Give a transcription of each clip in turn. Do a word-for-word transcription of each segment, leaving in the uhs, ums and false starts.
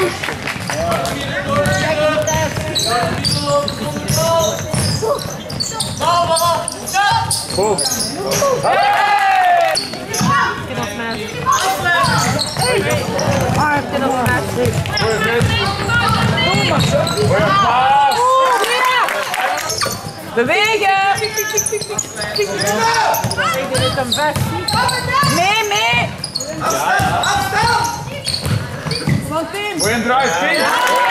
Goed. Bewegen! Ik doe het een vest. Mee, mee! Afstand! Afstand! Van team! Goeie drive, team!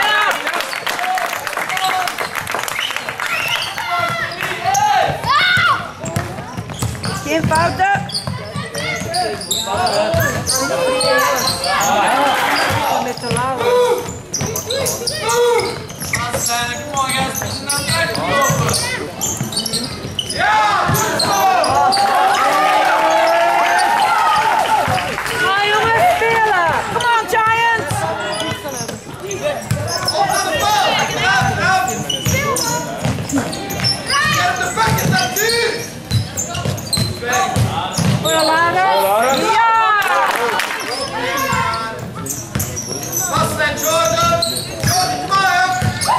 Geen fouten! Met de lauwe. Ja! Ga jongens spelen! Come on Giants! Op aan de bal! Raap, raap! Get de bucket natuur! Goeie lager! Ja! Vastleggen Jordan! Jordan, kom maar!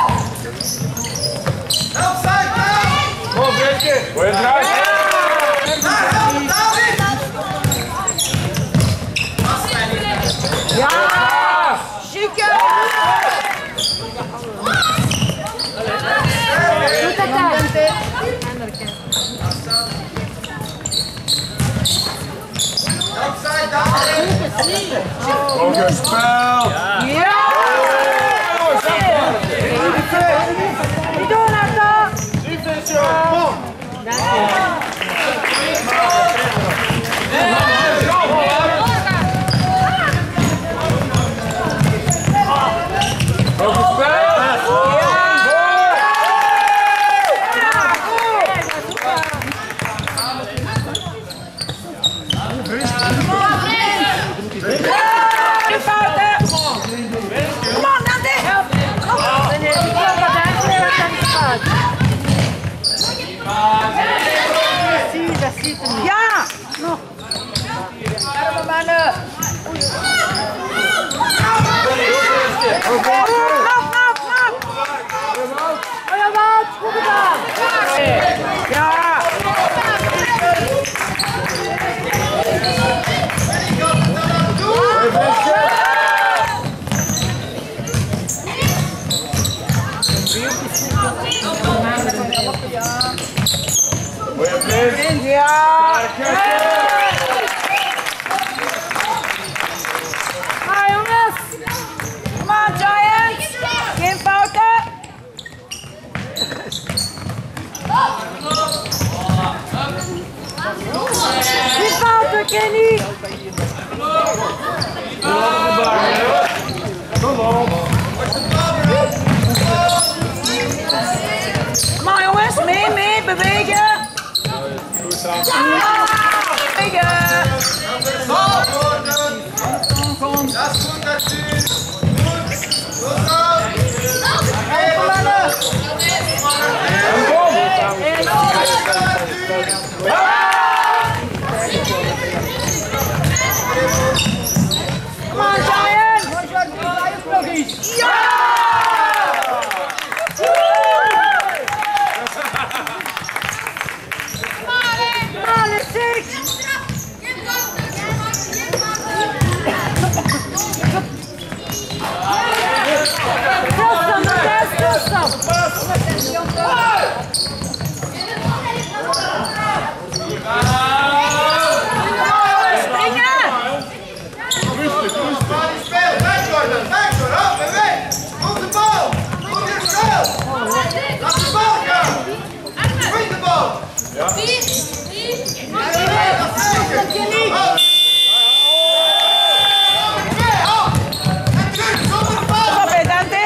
Help side, help! Kom, Brinkje! Goeie drive! Daar, help, David! Vastleggen! Ja! Chique! Doe dat dan! Help side, David! Goed gespeeld! Ja! Niet doen, Arthur! Dank je. Goed gespeeld! Geen fouten! Kom on, Nante! Dat ziet hem niet. Ja! Nog! Arme mannen! Knap, knap, knap! Goeie Wout, goed gedaan! Ja! Goeie prins! Ja! Ah jongens! Come on Giants! Geen fouten! Geen fouten Kenny! Kom op! Kom maar jongens, mee, mee, bewegen! Goed samen! Bewegen! Bal, Jordan! Dat is goed natuur! Goed! Goed zo! Helpen mannen! En kom! Come on Giants! Ja! Malen six! Stilstaan, Matthijs, stilstaan! Springen! Speel, weg Jordan! Weg Jordan! Beweeg! Op de bal! Op je spel! Laat de bal gaan! Win de bal! Ja. Dat zeker! Kom bij Dante!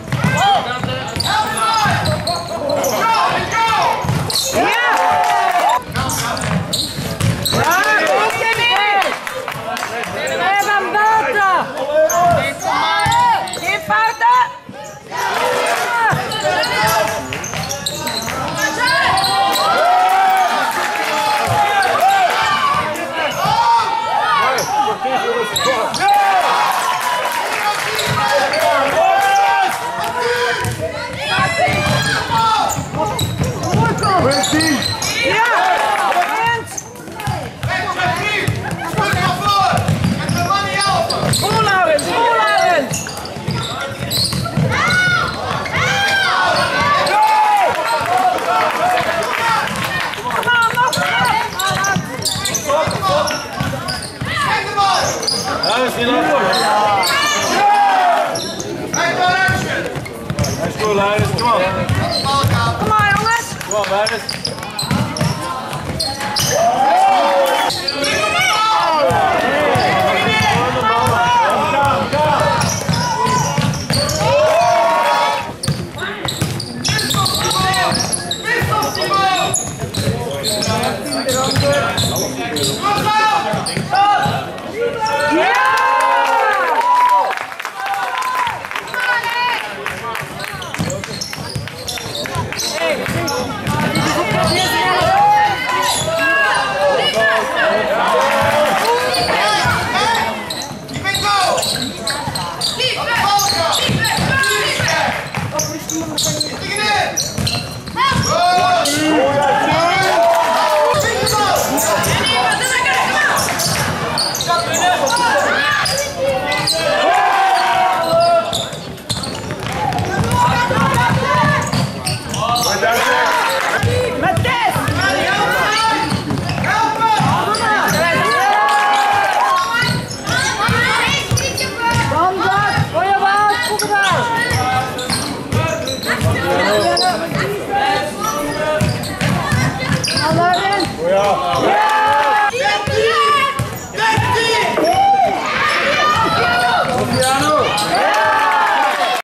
Ja! Ja, goed Kenny! Wij van buiten! Geen fouten! Ja! Arend! School Arend! Dat is niet lekker. Let's go, Linus. Come on. Kom maar, jongens! Come on, Linus. Piano!